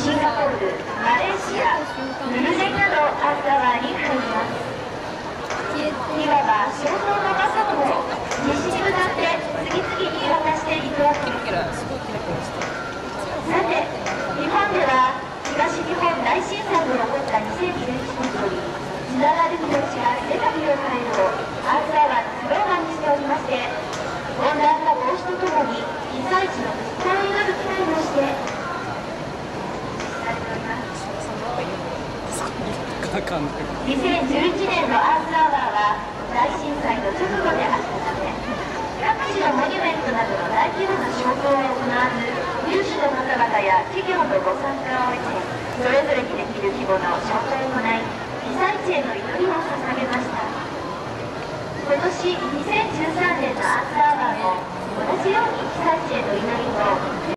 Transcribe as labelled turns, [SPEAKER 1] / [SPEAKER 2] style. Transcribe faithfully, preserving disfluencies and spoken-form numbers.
[SPEAKER 1] シンガポール、マレーシア、ブルネイなどアースアワーに入ります。いわば肖像のバトンを西に向かって次々に渡していくわけです。さて、日本では東日本大震災の起こったにせんじゅういちねんよりつながる命が世界を変えるをアースアワーのスローガンにしておりまして、温暖化防止とともに被災地の復興を祈る機会としてされております。にせんじゅういちねんのアースアワーは大震災の直後であったため、各地のモニュメントなどの大規模な消灯を行わず、有志の方々や企業のご参加を得て、それぞれにできる規模の消灯を行い、被災地への祈りを捧げました。今年にせんじゅうさんねんのアースアワーも同じように被災地への祈りと